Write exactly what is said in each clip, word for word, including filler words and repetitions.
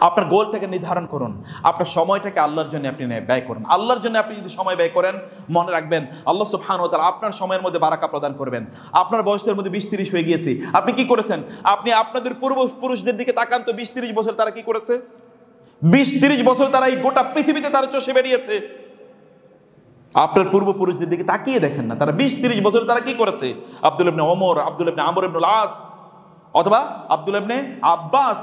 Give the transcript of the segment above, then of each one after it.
আপনার গোলটাকে নির্ধারণ করুন, আপনার সময়টাকে আল্লাহর জন্য আপনি ব্যয় করুন। আল্লাহর জন্য আপনি যদি সময় ব্যয় করেন, মনে রাখবেন আল্লাহ সুবহানাহু ওয়া তাআলা আপনার সময়ের মধ্যে বারাকা প্রদান করবেন। আপনার বয়সের মধ্যে বিশ তিরিশ হয়ে গিয়েছে, আপনি কি করেছেন? আপনি আপনাদের পূর্বপুরুষদের দিকে তাকান তো, বিশ তিরিশ বছর তারা কি করেছে? বিশ তিরিশ বছর তারা এই গোটা পৃথিবীতে তারা চষে বেরিয়েছে। আপনার পূর্বপুরুষদের দিকে তাকিয়ে দেখেন না, তারা বিশ তিরিশ বছর তারা কি করেছে? আব্দুল্লাহ ইবনে ওমর, আব্দুল্লাহ ইবনে আমর ইবনুল আস অথবা আব্দুল্লাহ ইবনে আব্বাস,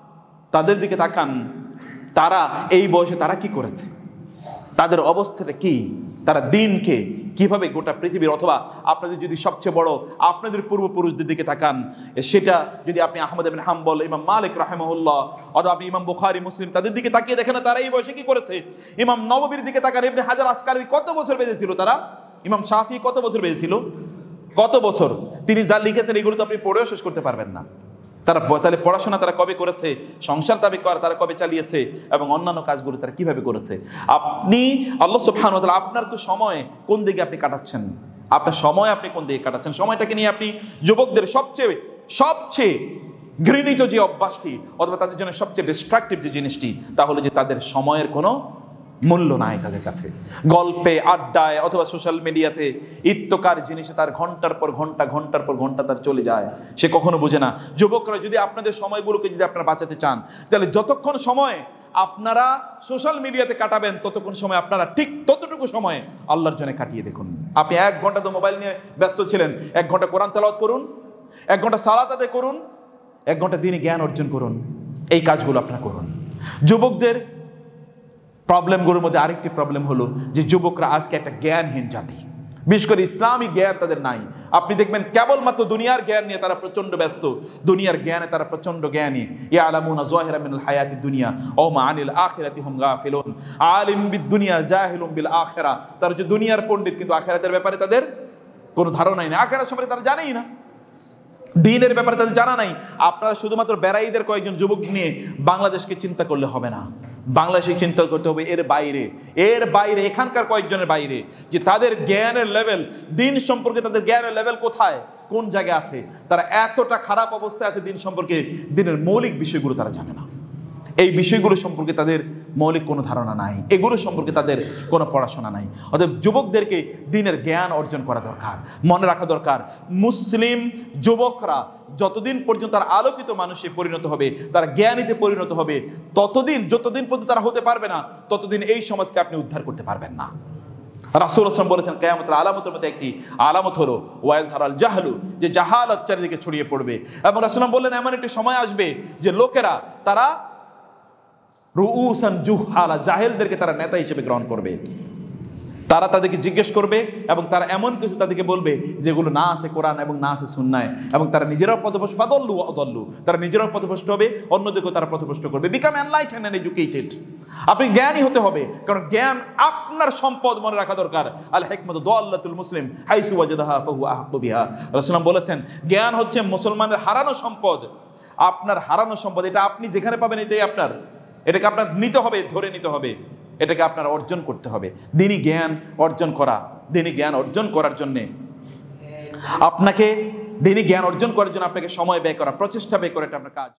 তাদের দিকে তাকান, তারা এই বয়সে তারা কি করেছে, তাদের অবস্থাটা কি, তারা দিনকে কিভাবে গোটা পৃথিবীর, অথবা আপনাদের যদি সবচেয়ে বড় আপনাদের পূর্বপুরুষদের দিকে তাকান, সেটা যদি আপনি আহমদ ইবনে হাম্বল, ইমাম মালিক রাহিমাহুল্লাহ, অথবা আপনি ইমাম বুখারী, মুসলিম, তাদের দিকে তাকিয়ে দেখেন না তারা এই বয়সে কি করেছে। ইমাম নববীর দিকে তাকান, ইবনে হাজার আসকালানি কত বছর বেঁচেছিল তারা, ইমাম শাফি কত বছর বেঁচেছিল, কত বছর, তিনি যা লিখেছেন এগুলো তো আপনি পড়েও শেষ করতে পারবেন না। তারা তাহলে পড়াশোনা তারা কবে করেছে, সংসার দাবি করা তারা কবে চালিয়েছে, এবং অন্যান্য কাজগুলো তারা কিভাবে করেছে। আপনি আল্লাহ সুবহানাহু ওয়া তাআলা আপনার তো সময় কোন দিকে আপনি কাটাচ্ছেন, আপনার সময় আপনি কোন দিকে কাটাচ্ছেন, সময়টাকে নিয়ে আপনি যুবকদের সবচেয়ে সবচেয়ে ঘৃণিত যে অভ্যাসটি, অথবা তাদের জন্য সবচেয়ে ডিস্ট্রাকটিভ যে জিনিসটি, তাহলে যে তাদের সময়ের কোনো মূল্য নাই তাদের কাছে। গল্পে, আড্ডায়, অথবা সোশ্যাল মিডিয়াতে ইত্যকার জিনিসে তার ঘন্টার পর ঘন্টা ঘন্টার পর ঘন্টা তার চলে যায়, সে কখনো বোঝে না। যুবকরা যদি আপনাদের সময়গুলোকে যদি আপনারা বাঁচাতে চান, তাহলে যতক্ষণ সময় আপনারা সোশ্যাল মিডিয়াতে কাটাবেন, ততক্ষণ সময় আপনারা ঠিক ততটুকু সময় আল্লাহর জন্য কাটিয়ে দেখুন। আপনি এক ঘন্টা তো মোবাইল নিয়ে ব্যস্ত ছিলেন, এক ঘন্টা কোরআন তেলাওয়াত করুন, এক ঘন্টা সালাত আদায় করুন, এক ঘন্টা দিনই জ্ঞান অর্জন করুন। এই কাজগুলো আপনারা করুন। যুবকদের প্রবলেমগুলোর মধ্যে আরেকটি প্রবলেম হলো যে যুবকরা আজকে একটা জ্ঞানহীন জাতি, বিশেষ করে ইসলামী জ্ঞান তাদের নাই। আপনি দেখবেন কেবলমাত্র দুনিয়ার জ্ঞান নিয়ে তারা প্রচন্ড ব্যস্ত, দুনিয়ার জ্ঞানে তারা প্রচন্ড জ্ঞানী। ইয়ালামুনা যাহিরাম মিনাল হায়াতিদ দুনিয়া ওয়া মা আনিল আখিরাতি হুম গাফিলুন। আলিম বিদ দুনিয়া জাহিলুম বিল আখিরা, তারা যে দুনিয়ার পণ্ডিত, কিন্তু আখিরাতের ব্যাপারে তাদের কোনো ধারণাই নেই, আখিরাত সম্পর্কে তারা জানেই না, দ্বীনের ব্যাপারে তাদের জানা নাই। আপনারা শুধুমাত্র বেড়াইদের কয়েকজন যুবক নিয়ে বাংলাদেশকে চিন্তা করলে হবে না, বাংলাদেশে চিন্তা করতে হবে এর বাইরে, এর বাইরে এখানকার কয়েকজনের বাইরে, যে তাদের জ্ঞানের লেভেল, দিন সম্পর্কে তাদের জ্ঞানের লেভেল কোথায়, কোন জায়গায় আছে। তারা এতটা খারাপ অবস্থায় আছে দিন সম্পর্কে, দিনের মৌলিক বিষয়গুলো তারা জানে না, এই বিষয়গুলো সম্পর্কে তাদের মৌলিক কোনো ধারণা নাই, এগুলো সম্পর্কে তাদের কোনো পড়াশোনা নাই। অতএব যুবকদেরকে দিনের জ্ঞান অর্জন করা দরকার। মনে রাখা দরকার, মুসলিম যুবকরা যতদিন পর্যন্ত তারা আলোকিত মানুষে পরিণত হবে, তারা জ্ঞানীতে পরিণত হবে, ততদিন যতদিন পর্যন্ত তারা হতে পারবে না, ততদিন এই সমাজকে আপনি উদ্ধার করতে পারবেন না। রাসূল সাল্লাল্লাহু বলেছেন কিয়ামতের আলামতের মধ্যে একটি আলামত হলো ওয়াজহারাল জাহলু, যে জাহালাত চারিদিকে ছড়িয়ে পড়বে। এবং রাসূল বললেন এমন একটি সময় আসবে যে লোকেরা তারা রুউসান জুহালা, জাহেলদেরকে তারা নেতা হিসেবে গ্রহণ করবে। তারা তাদেরকে জিজ্ঞেস করবে এবং তারা এমন কিছু তাদেরকে বলবে যেগুলো না আছে কোরআন এবং না আছে সুন্নায়, এবং তারা নিজেরাও পথভ্রষ্ট, ফাদল্লু আদল্লু, তারা নিজেরাও পথভ্রষ্ট হবে, অন্যদেরকেও তারা পথভ্রষ্ট করবে। বিকাম এনলাইটেন্ড এন্ড এডুকেটেড, আপনি জ্ঞানী হতে হবে, কারণ জ্ঞান আপনার সম্পদ। মনে রাখা দরকার, আল হিকমাতু দাল্লাতুল মুসলিম হাইসু ওয়াজাদাহা ফাহু আহাক্কু বিহা। রাসূলুল্লাহ বলেছেন জ্ঞান হচ্ছে মুসলমানের হারানো সম্পদ, আপনার হারানো সম্পদ। এটা আপনি যেখানে পাবেন এটাই আপনার, এটাকে আপনার নিতে হবে, ধরে নিতে হবে, এটাকে আপনার অর্জন করতে হবে। দিনই জ্ঞান অর্জন করা, দিনই জ্ঞান অর্জন করার জন্যে আপনাকে দিনই জ্ঞান অর্জন করার জন্য আপনাকে সময় ব্যয় করা, প্রচেষ্টা ব্যয় করা, এটা আপনার কাজ।